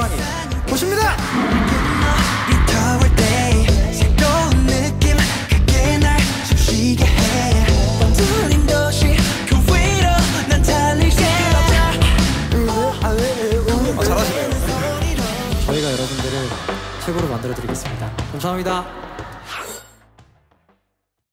사랑이 호시입니다. 잘하시네요. 저희가 여러분들을 최고로 만들어드리겠습니다. 감사합니다.